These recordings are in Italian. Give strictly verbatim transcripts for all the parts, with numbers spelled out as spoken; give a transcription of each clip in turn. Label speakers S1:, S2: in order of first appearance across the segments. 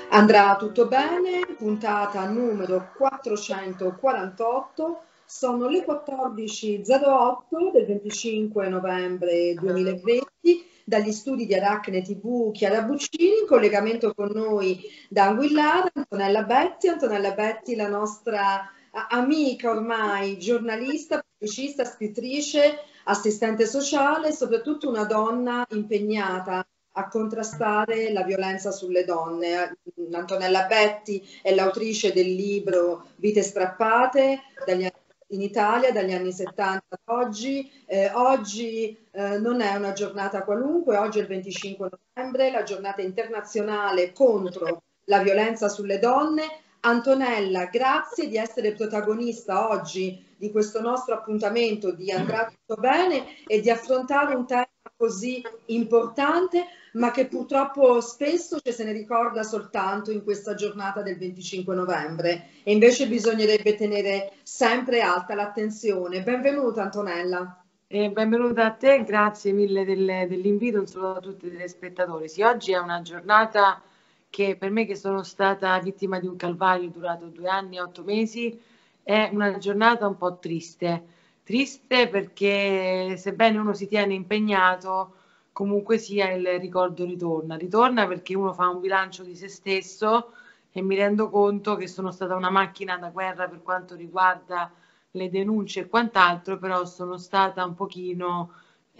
S1: Andrà tutto bene, puntata numero quattrocentoquarantotto, sono le quattordici e zero otto del venticinque novembre duemilaventi, dagli studi di Aracne ti vu Chiara Buccini, in collegamento con noi da Anguillara, Antonella Betti. Antonella Betti, la nostra amica ormai, giornalista, pubblicista, scrittrice, assistente sociale e soprattutto una donna impegnata a contrastare la violenza sulle donne. Antonella Betti è l'autrice del libro Vite strappate dagli anni, in Italia dagli anni settanta ad oggi. Eh, oggi eh, non è una giornata qualunque, oggi è il venticinque novembre, la giornata internazionale contro la violenza sulle donne. Antonella, grazie di essere protagonista oggi di questo nostro appuntamento di Andrà tutto bene e di affrontare un tema così importante, ma che purtroppo spesso ci se ne ricorda soltanto in questa giornata del venticinque novembre, e invece bisognerebbe tenere sempre alta l'attenzione. Benvenuta Antonella.
S2: Eh, benvenuta a te, grazie mille del, dell'invito, un saluto a tutti i telespettatori. Sì, oggi è una giornata che per me, che sono stata vittima di un calvario durato due anni e otto mesi, è una giornata un po' triste. Triste perché, sebbene uno si tiene impegnato, comunque sia il ricordo ritorna. Ritorna perché uno fa un bilancio di se stesso e mi rendo conto che sono stata una macchina da guerra per quanto riguarda le denunce e quant'altro, però sono stata un pochino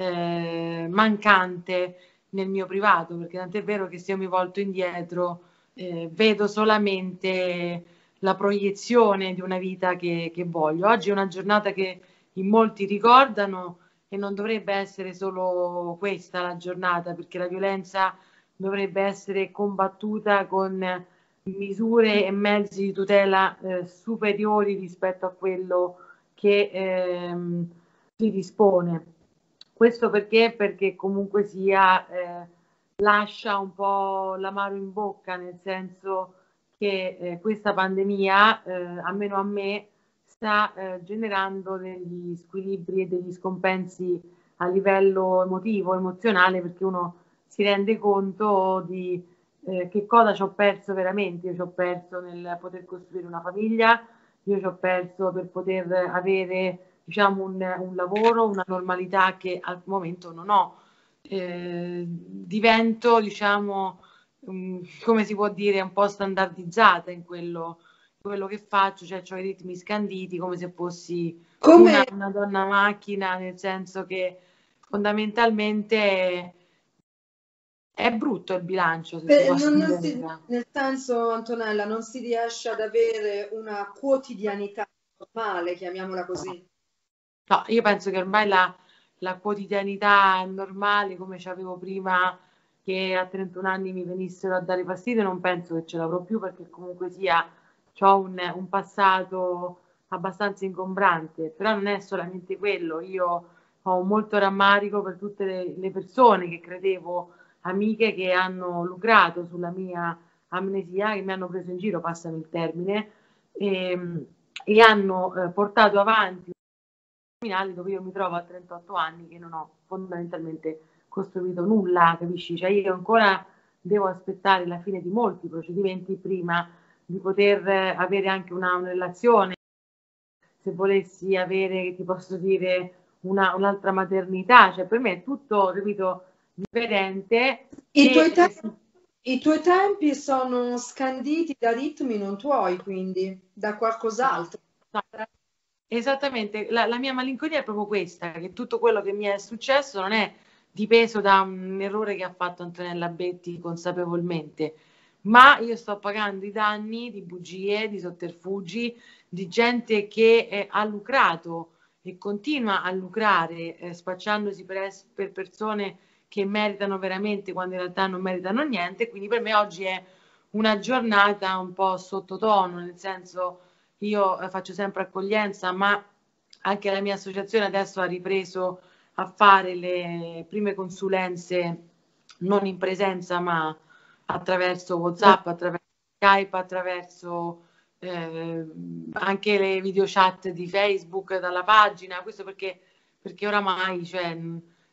S2: eh, mancante nel mio privato, perché tant'è vero che se io mi volto indietro eh, vedo solamente la proiezione di una vita che, che voglio. Oggi è una giornata che in molti ricordano e non dovrebbe essere solo questa la giornata, perché la violenza dovrebbe essere combattuta con misure e mezzi di tutela eh, superiori rispetto a quello che ehm, si dispone. Questo perché? Perché comunque sia eh, lascia un po' l'amaro in bocca, nel senso che eh, questa pandemia, eh, almeno a me, sta eh, generando degli squilibri e degli scompensi a livello emotivo, emozionale, perché uno si rende conto di eh, che cosa ci ho perso veramente. Io ci ho perso nel poter costruire una famiglia, io ci ho perso per poter avere, diciamo, un, un lavoro, una normalità che al momento non ho. Eh, divento, diciamo, um, come si può dire, un po' standardizzata in quello, quello che faccio, cioè ho i ritmi scanditi come se fossi una,
S1: Come
S2: una donna macchina, nel senso che fondamentalmente è brutto il bilancio, se si
S1: per-
S2: può
S1: non, non
S2: dire.
S1: si- nel senso, Antonella, non si riesce ad avere una quotidianità normale, chiamiamola così.
S2: No, io penso che ormai la, la quotidianità normale, come c'avevo prima, che a trentuno anni mi venissero a dare fastidio, non penso che ce l'avrò più, perché comunque sia, ho un, un passato abbastanza ingombrante. Però non è solamente quello, io ho molto rammarico per tutte le, le persone che credevo amiche, che hanno lucrato sulla mia amnesia, che mi hanno preso in giro, passami il termine, e, e hanno eh, portato avanti criminali, dove io mi trovo a trentotto anni che non ho fondamentalmente costruito nulla, capisci? Cioè io ancora devo aspettare la fine di molti procedimenti prima di poter eh, avere anche una, una relazione, se volessi avere, che ti posso dire, una, un'altra maternità. Cioè per me è tutto, capito, differente.
S1: I
S2: E
S1: tuoi
S2: eh,
S1: tempi, i tuoi tempi sono scanditi da ritmi non tuoi, quindi da
S2: no,
S1: qualcos'altro.
S2: no, esattamente, la, la mia malinconia è proprio questa, che tutto quello che mi è successo non è dipeso da un errore che ha fatto Antonella Betti consapevolmente, ma io sto pagando i danni di bugie, di sotterfugi, di gente che eh, ha lucrato e continua a lucrare, eh, spacciandosi per, es- per persone che meritano veramente, quando in realtà non meritano niente. Quindi per me oggi è una giornata un po' sottotono, nel senso, io eh, faccio sempre accoglienza, ma anche la mia associazione adesso ha ripreso a fare le prime consulenze non in presenza, ma attraverso WhatsApp, attraverso Skype, attraverso eh, anche le video chat di Facebook dalla pagina. Questo perché, perché oramai, cioè,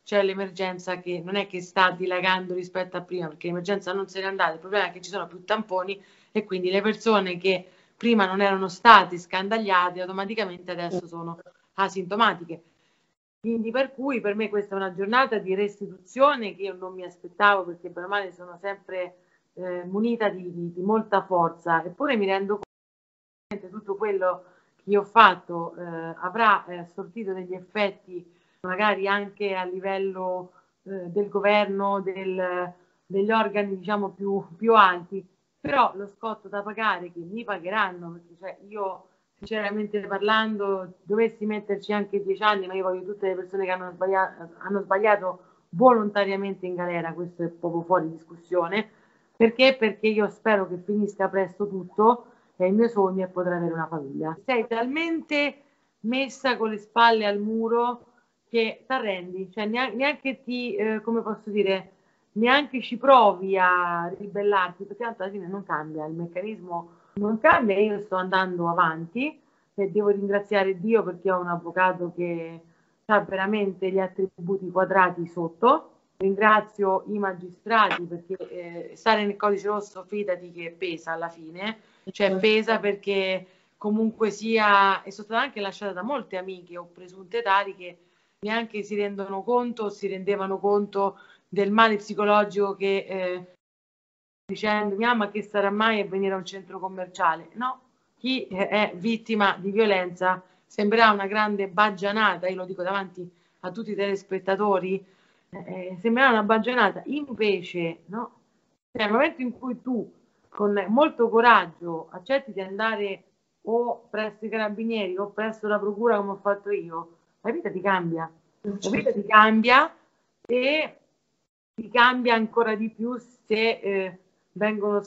S2: c'è l'emergenza che non è che sta dilagando rispetto a prima, perché l'emergenza non se n'è andata, il problema è che ci sono più tamponi e quindi le persone che prima non erano state scandagliate automaticamente adesso sono asintomatiche. Quindi per cui per me questa è una giornata di restituzione che io non mi aspettavo, perché per male sono sempre eh, munita di, di, di molta forza, eppure mi rendo conto che tutto quello che io ho fatto eh, avrà eh, sortito degli effetti magari anche a livello eh, del governo, del, degli organi diciamo più, più alti, però lo scotto da pagare che mi pagheranno, perché cioè, io sinceramente parlando dovessi metterci anche dieci anni, ma io voglio tutte le persone che hanno sbagliato, hanno sbagliato volontariamente in galera, questo è proprio fuori discussione. Perché? Perché io spero che finisca presto tutto, è il mio sogno e potrò avere una famiglia. Sei talmente messa con le spalle al muro che ti arrendi, cioè neanche, neanche ti, eh, come posso dire, neanche ci provi a ribellarti, perché tanto alla fine non cambia, il meccanismo non cambia, io sto andando avanti e devo ringraziare Dio perché ho un avvocato che ha veramente gli attributi quadrati sotto. Ringrazio i magistrati perché eh, stare nel codice rosso, fidati che pesa alla fine, cioè pesa perché comunque sia, e sono stata anche lasciata da molte amiche o presunte tali che neanche si rendono conto o si rendevano conto del male psicologico che eh, dicendo mia ma che sarà mai a venire a un centro commerciale? No, chi è vittima di violenza sembrerà una grande baggianata, io lo dico davanti a tutti i telespettatori, eh, sembrerà una baggianata, invece no, cioè, nel momento in cui tu con molto coraggio accetti di andare o presso i carabinieri o presso la procura come ho fatto io, la vita ti cambia, la vita ti cambia e ti cambia ancora di più se eh, vengono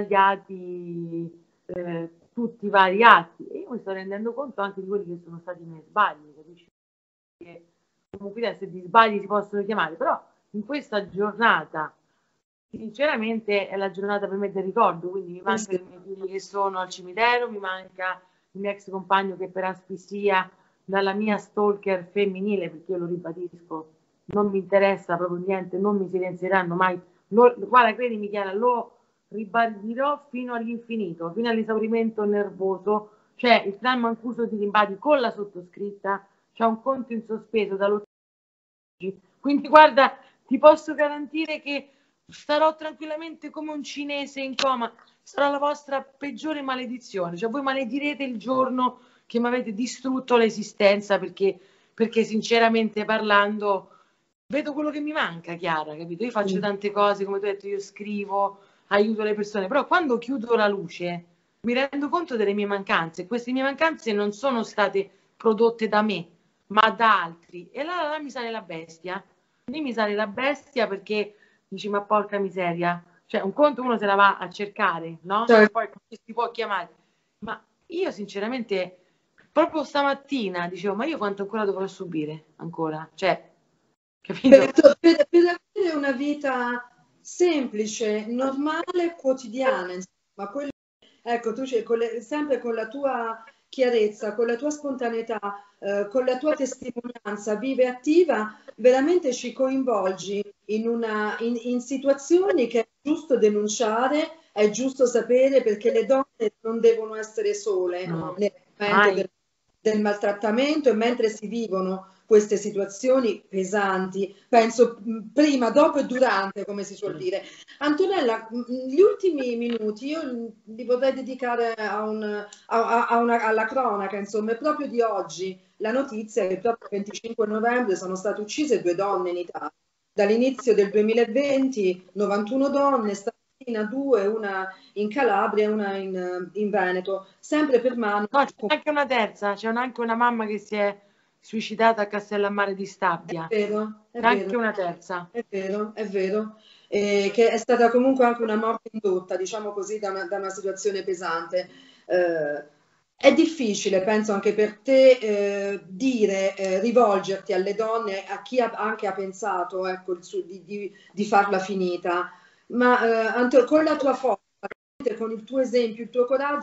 S2: scandagliati eh, tutti i vari atti. E io mi sto rendendo conto anche di quelli che sono stati i miei sbagli, capisci? Che comunque se di sbagli si possono chiamare, però in questa giornata sinceramente è la giornata per me del ricordo, quindi mi mancano i miei figli che sono al cimitero, mi manca il mio ex compagno che per asfissia dalla mia stalker femminile, perché io lo ribadisco, non mi interessa proprio niente, non mi silenzieranno mai, lo, guarda credimi Chiara, lo ribadirò fino all'infinito, fino all'esaurimento nervoso, cioè il clan Mancuso di Rimbadi con la sottoscritta c'è un conto in sospeso dall'otto oggi, quindi guarda ti posso garantire che starò tranquillamente come un cinese in coma, sarà la vostra peggiore maledizione, cioè voi maledirete il giorno che mi avete distrutto l'esistenza, perché, perché sinceramente parlando vedo quello che mi manca, Chiara, capito? Io faccio tante cose, come ti ho detto, io scrivo, aiuto le persone, però quando chiudo la luce mi rendo conto delle mie mancanze, queste mie mancanze non sono state prodotte da me, ma da altri, e là, là mi sale la bestia, lì mi sale la bestia perché dici ma porca miseria, cioè un conto uno se la va a cercare, no?
S1: Certo.
S2: Poi si può chiamare, ma io sinceramente proprio stamattina dicevo ma io quanto ancora dovrò subire ancora, cioè capito?
S1: Per, per, per avere una vita semplice, normale, quotidiana, insomma, quello, ecco, tu c'è con le, sempre con la tua chiarezza, con la tua spontaneità, eh, con la tua testimonianza viva e attiva, veramente ci coinvolgi in, una, in, in situazioni che è giusto denunciare, è giusto sapere, perché le donne non devono essere sole
S2: No,
S1: nel momento
S2: mai.
S1: del, del maltrattamento, e mentre si vivono queste situazioni pesanti, penso prima, dopo e durante, come si suol dire. Antonella, gli ultimi minuti io li vorrei dedicare a un, a, a una, alla cronaca, insomma, è proprio di oggi la notizia che proprio il venticinque novembre sono state uccise due donne in Italia. Dall'inizio del duemilaventi, novantuno donne, stamattina due, una in Calabria e una in, in Veneto, sempre per mano.
S2: No, c'è anche una terza, c'è anche una mamma che si è suicidata a Castellammare di Stabia.
S1: È vero, è
S2: C'è anche
S1: vero,
S2: una terza.
S1: è vero, è vero, eh, che è stata comunque anche una morte indotta, diciamo così, da una, da una situazione pesante. Eh, è difficile, penso anche per te, eh, dire, eh, rivolgerti alle donne, a chi ha, anche ha pensato, ecco, il su, di, di, di farla finita, ma eh, Anto, con la tua forza, con il tuo esempio, il tuo coraggio,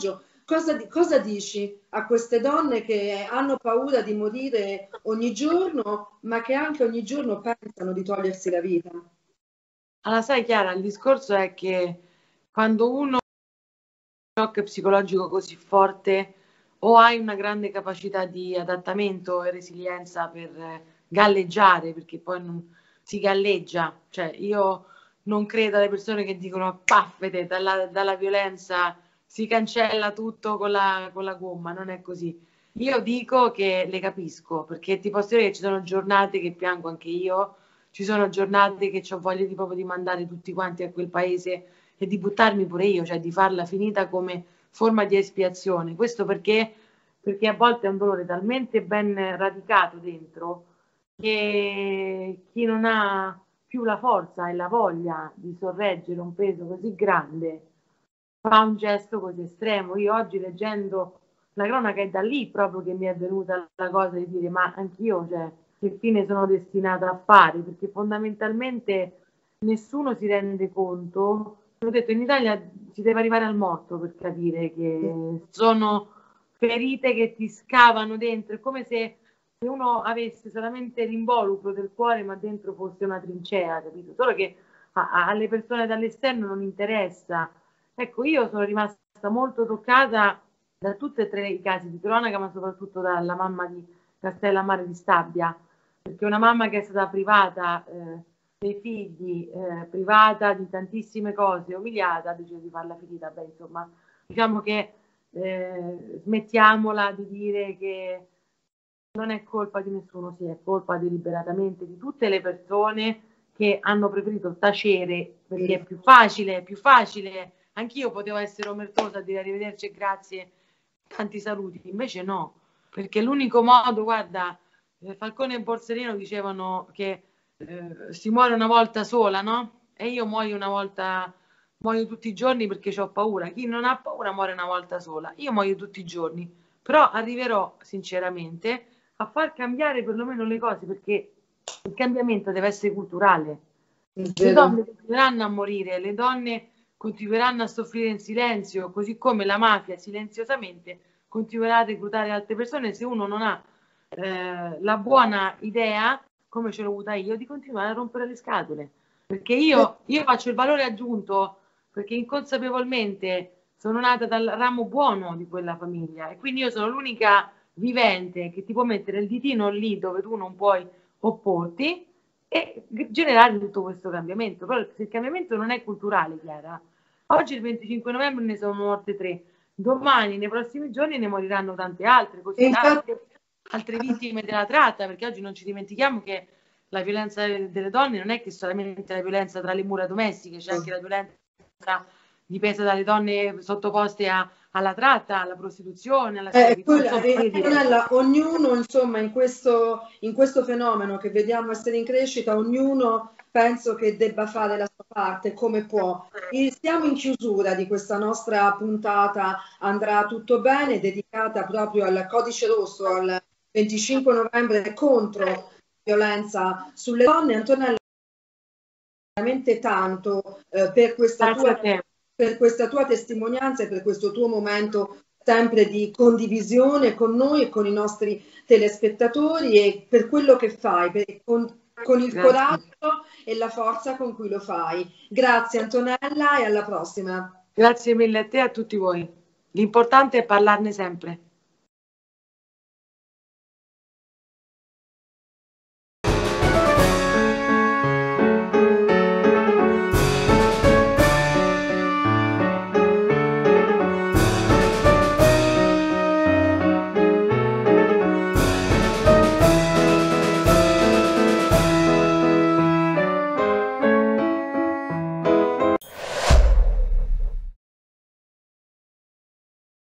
S1: cosa, cosa dici a queste donne che hanno paura di morire ogni giorno, ma che anche ogni giorno pensano di togliersi la vita?
S2: Allora, sai Chiara, il discorso è che quando uno ha un shock psicologico così forte, o hai una grande capacità di adattamento e resilienza per eh, galleggiare, perché poi non, si galleggia, cioè io non credo alle persone che dicono paffete, dalla, dalla violenza si cancella tutto con la, con la gomma, non è così. Io dico che le capisco, perché ti posso dire che ci sono giornate che piango anche io, ci sono giornate che ho voglia di proprio di mandare tutti quanti a quel paese e di buttarmi pure io, cioè di farla finita come forma di espiazione. Questo perché, perché a volte è un dolore talmente ben radicato dentro che chi non ha più la forza e la voglia di sorreggere un peso così grande fa un gesto così estremo. Io oggi leggendo la cronaca è da lì proprio che mi è venuta la cosa di dire ma anch'io, cioè, che fine sono destinata a fare, perché fondamentalmente nessuno si rende conto. Ho detto, in Italia si deve arrivare al morto per capire che sono ferite che ti scavano dentro, è come se uno avesse solamente l'involucro del cuore ma dentro fosse una trincea, capito? Solo che a, a, alle persone dall'esterno non interessa. Ecco, io sono rimasta molto toccata da tutti e tre i casi di cronaca, ma soprattutto dalla mamma di Castellammare di Stabia, perché una mamma che è stata privata eh, dei figli, eh, privata di tantissime cose, umiliata, ha deciso di farla finita. Beh, insomma, diciamo che eh, smettiamola di dire che non è colpa di nessuno, sì, è colpa deliberatamente di tutte le persone che hanno preferito tacere, perché è più facile, è più facile. Anch'io potevo essere omertosa a dire arrivederci e grazie, tanti saluti, invece no, perché l'unico modo, guarda, eh, Falcone e Borsellino dicevano che eh, si muore una volta sola, no? E io muoio una volta, muoio tutti i giorni perché ho paura. Chi non ha paura muore una volta sola. Io muoio tutti i giorni, però arriverò sinceramente a far cambiare perlomeno le cose, perché il cambiamento deve essere culturale. Le donne continueranno a morire, le donne continueranno a soffrire in silenzio, così come la mafia silenziosamente continuerà a reclutare altre persone se uno non ha eh, la buona idea, come ce l'ho avuta io, di continuare a rompere le scatole. Perché io, io faccio il valore aggiunto perché inconsapevolmente sono nata dal ramo buono di quella famiglia e quindi io sono l'unica vivente che ti può mettere il ditino lì dove tu non puoi opporti e generare tutto questo cambiamento. Però se il cambiamento non è culturale, Chiara, oggi il venticinque novembre ne sono morte tre, domani, nei prossimi giorni ne moriranno tante altre, così tante altre vittime della tratta, perché oggi non ci dimentichiamo che la violenza delle donne non è che solamente la violenza tra le mura domestiche, c'è anche la violenza dipesa dalle donne sottoposte a, alla tratta, alla prostituzione, alla
S1: schiavitù.
S2: Eh,
S1: Antonella, ognuno insomma in questo, in questo fenomeno che vediamo essere in crescita, ognuno penso che debba fare la sua parte come può. E siamo in chiusura di questa nostra puntata Andrà tutto bene, dedicata proprio al codice rosso, al venticinque novembre contro la violenza sulle donne. Antonella, veramente tanto eh, per, questa tua, per questa tua testimonianza e per questo tuo momento sempre di condivisione con noi e con i nostri telespettatori e per quello che fai, per, con, con il Grazie. coraggio e la forza con cui lo fai. Grazie Antonella e alla prossima.
S2: Grazie mille a te e a tutti voi. L'importante è parlarne sempre.